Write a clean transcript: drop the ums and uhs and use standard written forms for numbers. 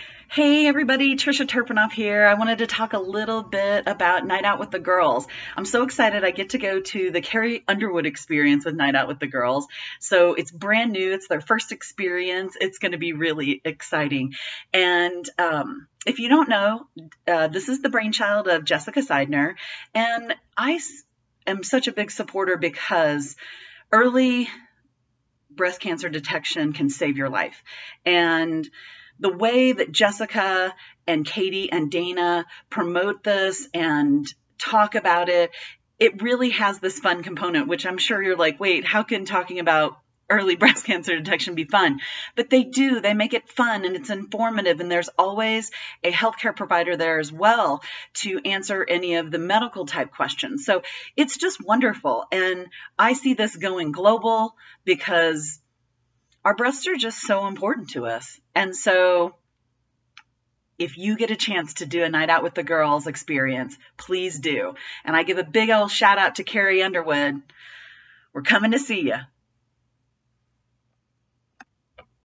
Hey everybody, Trisha Turpinoff here. I wanted to talk a little bit about Night Out with the Girls. I'm so excited I get to go to the Carrie Underwood experience with Night Out with the Girls. So it's brand new, it's their first experience. It's going to be really exciting. And if you don't know, this is the brainchild of Jessica Seidner. And am such a big supporter because early breast cancer detection can save your life. And the way that Jessica and Katie and Dana promote this and talk about it, it really has this fun component, which I'm sure you're like, wait, how can talking about early breast cancer detection be fun? But they do. They make it fun and it's informative, and there's always a healthcare provider there as well to answer any of the medical type questions. So it's just wonderful. And I see this going global because our breasts are just so important to us. And so if you get a chance to do a Night Out with the Girls experience, please do. And I give a big old shout out to Carrie Underwood. We're coming to see you.